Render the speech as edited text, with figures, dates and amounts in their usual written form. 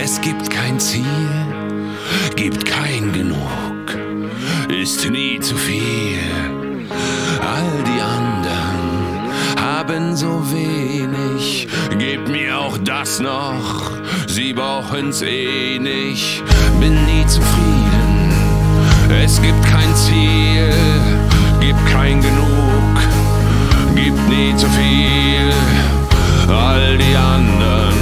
Es gibt kein Ziel, gibt kein Genug, ist nie zu viel. All die anderen haben so wenig, gebt mir auch das noch, sie brauchen's eh nicht. Bin nie zufrieden, es gibt kein Ziel, gibt kein Genug, gibt nie zu viel. All die anderen